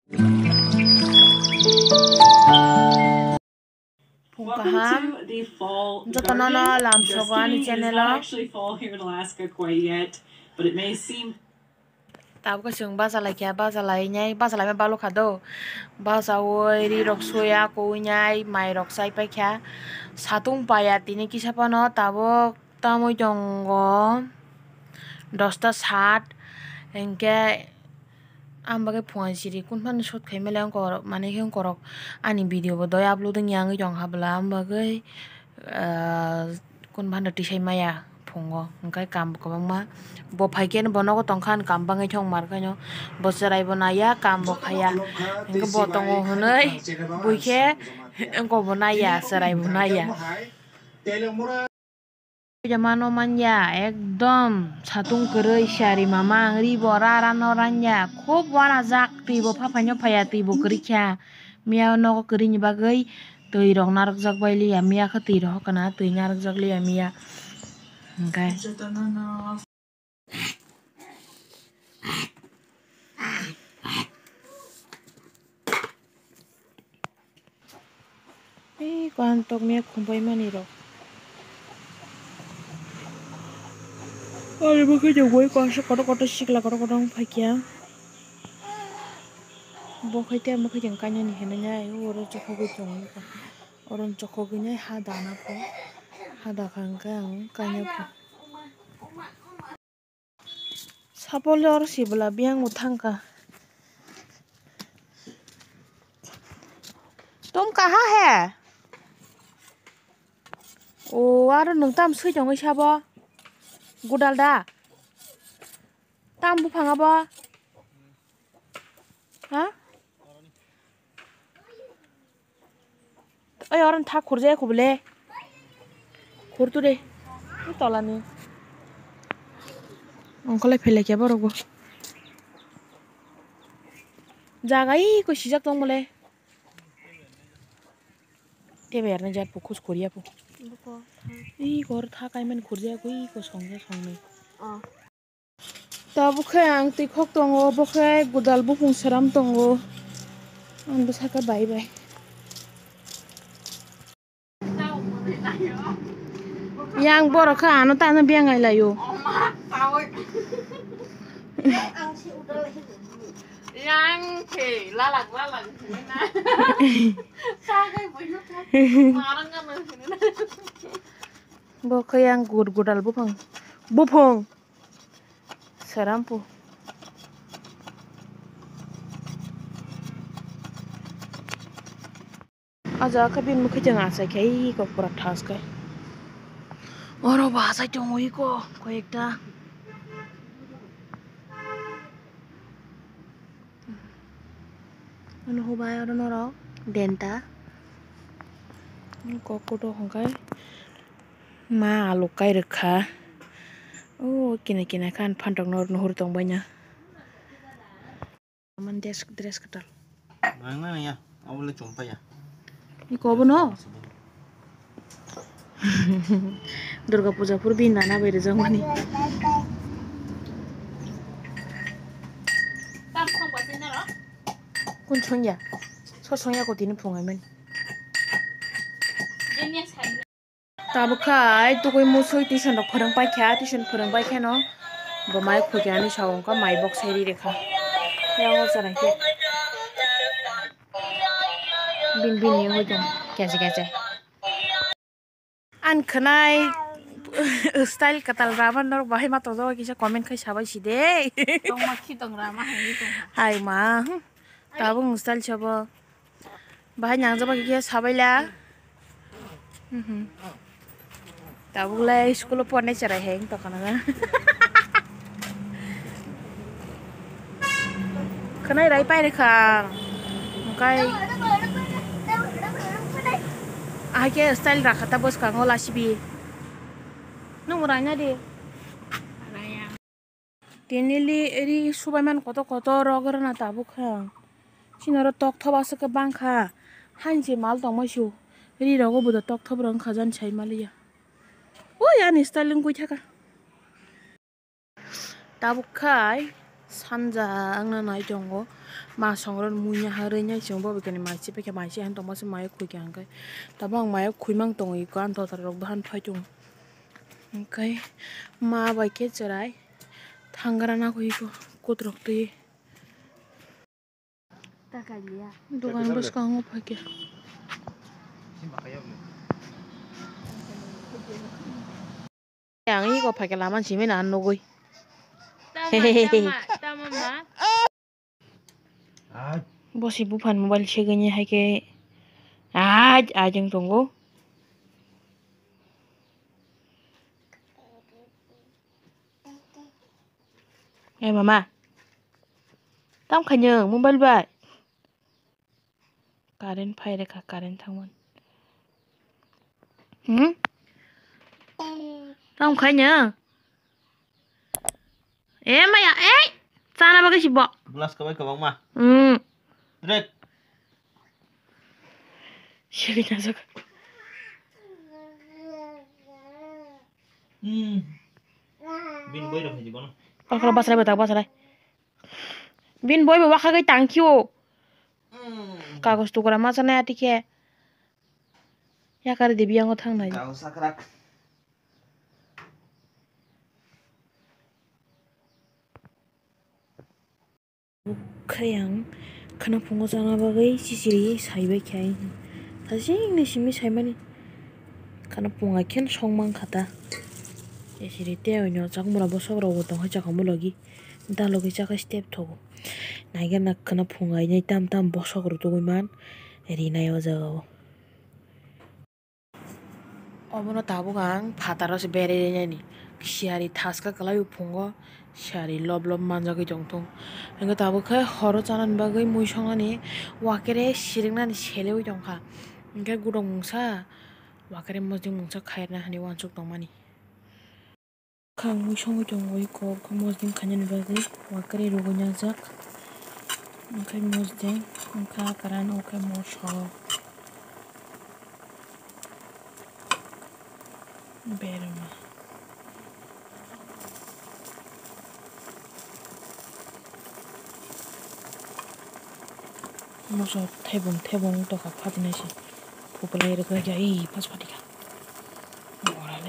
Pungkaham jotonono lamsogo ani channel tab ko sung basalai kya basalai nyai basalai ma balu khado basawoi ri rok soya ko nyai mai rok sai pa kya satung paya tini kisapano tabo tamoi jongo 10টা 60 engke ambage phone siri kunphan shot khaimele angkor mane he angkorok ani video bo doi uploading yang jong habla ambage kunphan tisai maya phongo engkai kam kwbangma bo phaiken bonogo tongkhan kam bangai thong markaino bo cherai bo naya kam bo khaya engke bo tongo hunoi buikhe engko bo naya cherai bo naya Jamano manja ekdom satung kerei syari mamang ribo rarano ranja khub wana jak tibo phapaino phaya tibo kerikha mia nogo kerini bagai tui rok narak jak bailiya mia kha tui rok kana tui narak jak liya mia engkai kantok mia khumpai mani rok Ôi bữa giờ quấy con sẽ có xích là có phải kia bố khai tiêm bố khai chẳng cá nhân thì nha orang cho khâu cái chồng orang cho khâu cái nhai hada na po hada khang kang kanya po sapole or sibla biang uthang ka तुम कहाँ है ओ आरो नोंताम सै जंगै साबो गुदालदा ताम बुफाङाबो हा ओइ अरन था खुरजायाखौबोले खुरतु दे तलानि अंकलाय फैलायखिया बरगो जागायखौ सिजाक दंमोले तेबायारनो जात खुस खरिया पो इ घर था कायमन खुरजायाखौ इखौ संजा संनै दा बुखाय आं तिखक दङ बुखाय गुदाल बुफुं सेराम दङ आं बुसाका bye bye yang borokha ano tano biangai layo yang ke lalang na sagai boyo marang kan bokha yang gudal bufung serampu aja kabin mukhe jang asai kai ko pura thas kai oro bahasai tongoi ko koyekta ano hobai aro noro denta kokoto hongkai ma alukai rekha oh kina kan phantok nor nuhur tongbanya man dress ketal mana ya awalnya jumpa ya iko bono Durga Puja pur binda na bere jangmani tam khong ba sin na ro kun chongya so chongya ko din phungai men jenia sai tab khai to koi musoi tuition rok phorang pai kha tuition phorang pai kha no bo mai khujani sawong ka mai box seri rekha yang o sarai ke bin ye hojong kese an khanai style katal raman nor bahai ma tojo kisa comment khai sabai si de tong ma khi tong rama hai ma tabung style sabo bahai nyang jaba ki sabaila tabulai school pone charai heng to kana khanai rai pai rekha kai Ake style rakata bos ka ngola sibi nung ranya de raya tenili eri subaiman koto rogar na tabu kha sinoro tok thoba se ka bangkha hanje mal tong masu eri rogo budo tok thob rang khajan chai maliya o ya ni styling koi thaka tabu khai sanja angna nai jongo ma songron munya harenya jongbo bekani maisi peke maisi han tongma se maya khui kyang kai tabang maya khui mang tongi ko an thota rok ban phai chung kai ma bai ke cherai thangara na khui ko kotrok tui Takaliya. dogan bos kang phai ke yang i ko phai ke laman chime na no goi Tama. bosi bufan mobile segenya hai ke ajeng tonggo mama tam khanyeng mobile bai karen phai rekha karen thangmon tam khanyeng maya chana bagai sibo Gelas kawai kabang mah. Direct. segenya sak Bin boy dah haji kono. kalau basarai bin boy bawa kagai tangkio kagos tukura masa na atike ya kare debi yang othang nai Kau sakrak. khayang khana pungo jana bagai sisiri saibai khai thasing ni simi saimani khana punga khen songmang khata esiri te onyo chakmura bosok ro tong ha chakamu logi dalogi chaka step thogo naiga nak khana punga inai tam bosok ro tugui ri nai o jaga omono tabugang phataro se bere ni siari thaska kalai pungo siari lob manjagi jongtong enga tabu kha horo chanan bagai mui songani wakere siringnani seleu jongkha engke gudong mungsa wakere mojing mungsa khairna hani wansuk tongmani khang mui songo jongoi ko mojing khanyan bagai wakere rogonya jak engkai mojing engka karan okai moso berma moso thebong to ka phatina si phupulai ra ga ai pas phatika morale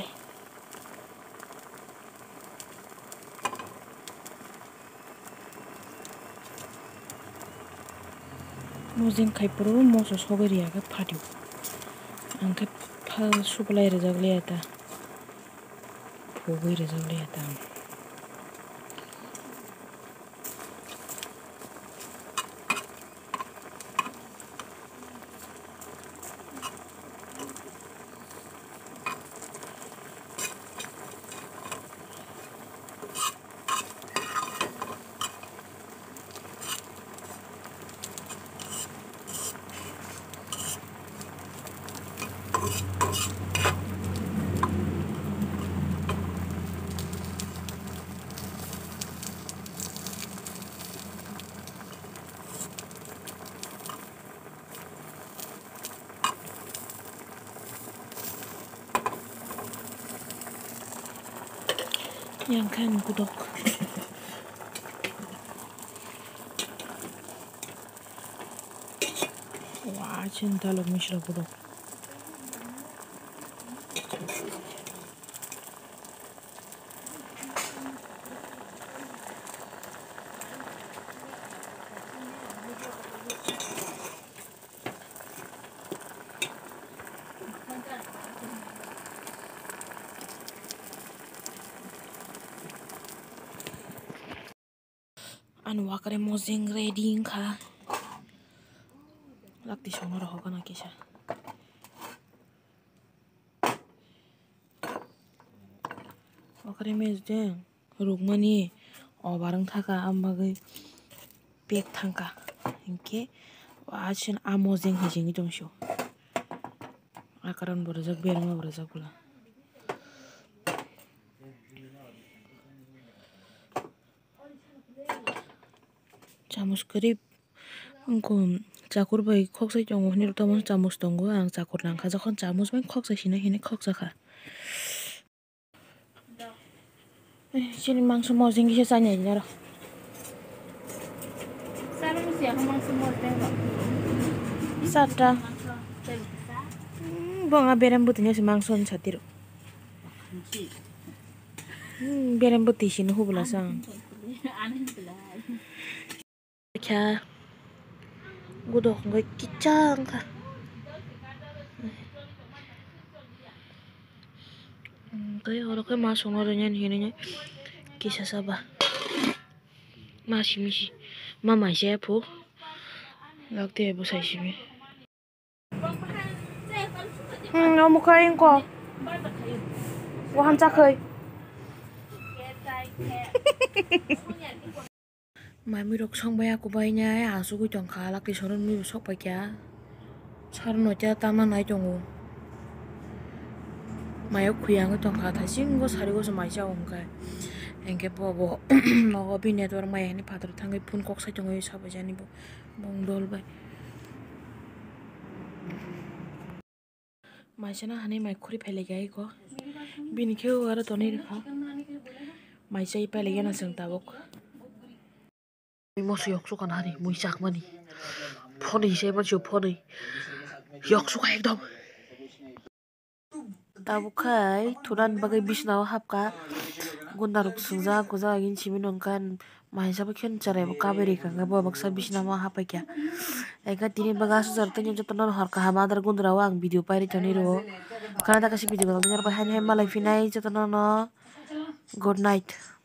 mojing khai puru moso sogari aga phatiu angke phal supulai ra jagle ata phugui ra jagle ata yang kan gudok wah cinta lo misra gudok anu wakare mojing ready kha lakti sonora hoga na kisa wakare mejde rugmani obarang thaka ambagai pek thangka inke wachin amojing hijingi jongsho akaran borajak berma borajak bula chamus karib angko chakur bai khoksai jongo hini tamon chamus tongo ang chakur nangkha jokhon chamus bai khoksai sina hini khoksakha chini mangso mojing gisa chanya jaro Sata. Bang berem butinya si mangson satir. Berem buti sini hubula sang. Kya. Gudok nggak kicang kah? Kayak orang kayak masuk orangnya ini kisah sabah. Masih misi. Mama siapa? Lagde ibu saya sih. Kamu kain kok. Wah cakai. Mami rok song bayar aku bayarnya ya asu gue jong kalak di sono mi sok bayar. Saran aja taman naik jongo. Mayo kuyang gue jong kalak sing gue sari gue sama aja ongkai. Engke bobo no bini itu orang maya ini patro tanggai pun kok saya jongo sabar jani bo bong dol bay. Maisana hane mai kuri pele gay ko. Bini kyo gara toni rika. Maisa i pele gana seng tabok. Mo yok sukan hari mu sak mani. Phone se ma chu phone. Yok suka ekdom. Tabukai turan bagai bisnaw hapka. Gundaruk sungza kuza agin chimin ongkan maisa bakhen chare kaberi ka ngabo baksa bisna ma hapa kya. Eka tini bagas zarte nyo jotonon harka hamadar gundarawa ang video pairi toniro. Kana ta kasi video ko nyar bahan he malai finai jotonon. Good night.